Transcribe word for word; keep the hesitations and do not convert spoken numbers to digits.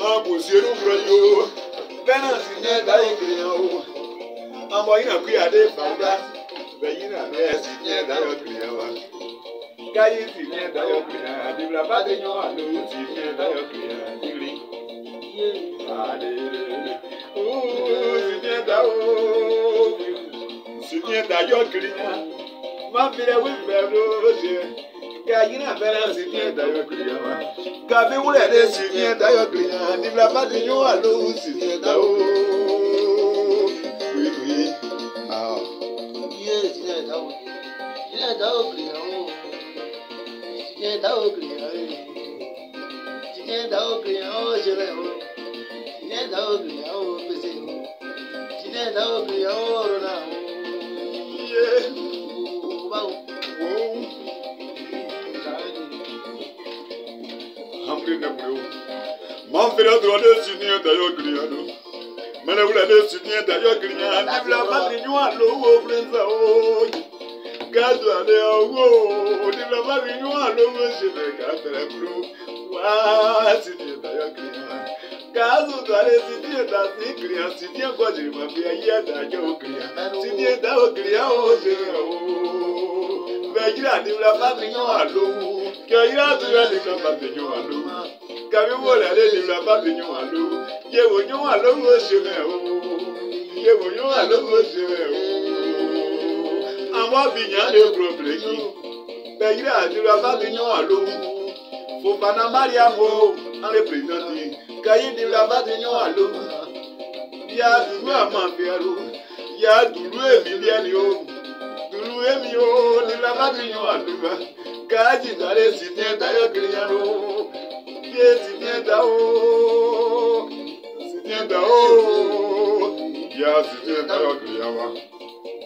Abusieru broyo. Bena sinye da ikriyo. Amo ina kuyade bauda. Beyina me sinye da ikriyo. Kayi sinye da ikriyo. Dibla bade nyo alo sinye da ikriyo. Dibli. Ade. Oh sinye da o. Sinye da ikriyo. Ma vire wi bero je. Gayina bena sinye da ikriyo. Gabi wule de sinye da ikriyo. Dibla bade nyo alo sinye da o. Oui oui. Ah. Yes, sinye da o. Sinye da o kriyo. Sinye da o kriyo. Sinye da o kriyo jere o. Sinye da o kriyo pese o. Sinye da o kriyo rona o. Yeah. Ba o. Oh. Hamri na bro. Man fera drone sinye da yo kriyo. Mana wula de sinye da yo kriyo. Dibla bade nyo alo o brenza o. Gazu ale owo, di la ba mi nwa lo mo se be ka tere bro. Wa si di da yo kriya. Gazu tare si di da si kriya, si di ko je ma bi aye da jo kriya. Si di da o kriya o se o. Be jira di la ba mi nwa lo. Ke ira tu ya di ka ba mi nwa lo. Ka mi wo le di la ba mi nwa lo. Ye wo nwa lo mo se me o. Ye wo nwa lo mo se me o. Àwọn bìyàn lè gbọ́ bìrèkì. Bẹ̀yìí àdúrà bá mi yàn wá lóhùn. Fòfànà Mariam o, ń lè pèsèntì. Kàyí dìrà bá ti yàn wá lóhùn. Yà dùrú àmọ́ àfẹ́rù. Yà dùrú èmi lẹ́ni o. Dùrú èmi o, dìrà bá ti yàn wá lóhùn. Kàájì sáré sì ní ẹ̀dá yọ̀ kiri yẹn o. Yé sì ní ẹ̀dá o. Sì ní ẹ̀dá o. Yà sì ní ẹ̀dá yọ̀ kiri yẹn wa.